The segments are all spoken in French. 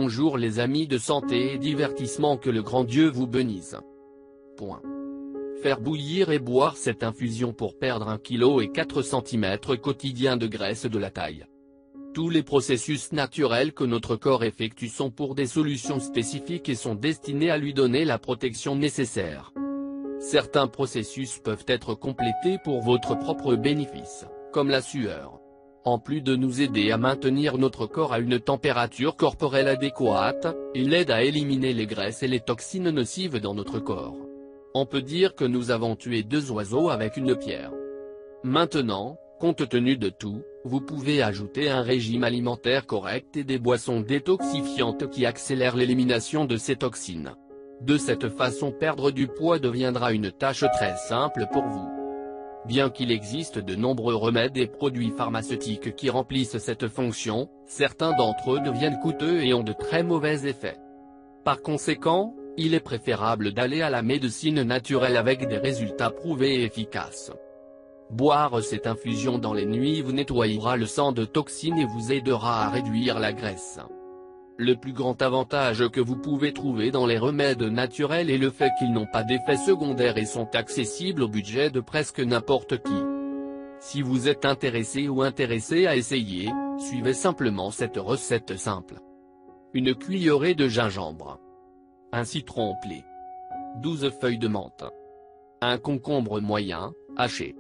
Bonjour les amis de santé et divertissement, que le grand Dieu vous bénisse. Point. Faire bouillir et boire cette infusion pour perdre 1 kg et 4 cm quotidiens de graisse de la taille. Tous les processus naturels que notre corps effectue sont pour des solutions spécifiques et sont destinés à lui donner la protection nécessaire. Certains processus peuvent être complétés pour votre propre bénéfice, comme la sueur. En plus de nous aider à maintenir notre corps à une température corporelle adéquate, il aide à éliminer les graisses et les toxines nocives dans notre corps. On peut dire que nous avons tué 2 oiseaux avec une pierre. Maintenant, compte tenu de tout, vous pouvez ajouter un régime alimentaire correct et des boissons détoxifiantes qui accélèrent l'élimination de ces toxines. De cette façon, perdre du poids deviendra une tâche très simple pour vous. Bien qu'il existe de nombreux remèdes et produits pharmaceutiques qui remplissent cette fonction, certains d'entre eux deviennent coûteux et ont de très mauvais effets. Par conséquent, il est préférable d'aller à la médecine naturelle avec des résultats prouvés et efficaces. Boire cette infusion dans les nuits vous nettoyera le sang de toxines et vous aidera à réduire la graisse. Le plus grand avantage que vous pouvez trouver dans les remèdes naturels est le fait qu'ils n'ont pas d'effets secondaires et sont accessibles au budget de presque n'importe qui. Si vous êtes intéressé ou intéressé à essayer, suivez simplement cette recette simple. Une cuillerée de gingembre. Un citron pelé. 12 feuilles de menthe. Un concombre moyen, haché.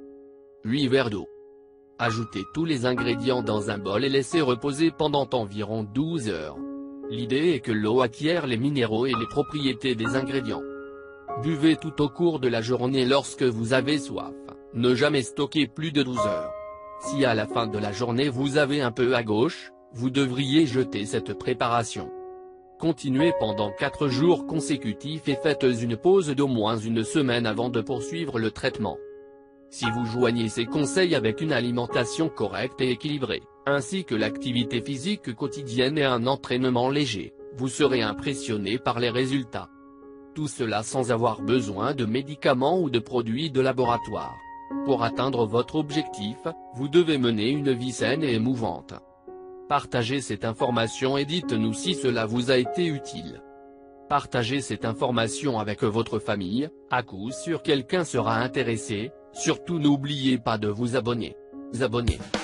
8 verres d'eau. Ajoutez tous les ingrédients dans un bol et laissez reposer pendant environ 12 heures. L'idée est que l'eau acquiert les minéraux et les propriétés des ingrédients. Buvez tout au cours de la journée lorsque vous avez soif, ne jamais stocker plus de 12 heures. Si à la fin de la journée vous avez un peu à gauche, vous devriez jeter cette préparation. Continuez pendant 4 jours consécutifs et faites une pause d'au moins une semaine avant de poursuivre le traitement. Si vous joignez ces conseils avec une alimentation correcte et équilibrée, ainsi que l'activité physique quotidienne et un entraînement léger, vous serez impressionné par les résultats. Tout cela sans avoir besoin de médicaments ou de produits de laboratoire. Pour atteindre votre objectif, vous devez mener une vie saine et émouvante. Partagez cette information et dites-nous si cela vous a été utile. Partagez cette information avec votre famille, à coup sûr quelqu'un sera intéressé. Surtout n'oubliez pas de vous abonner.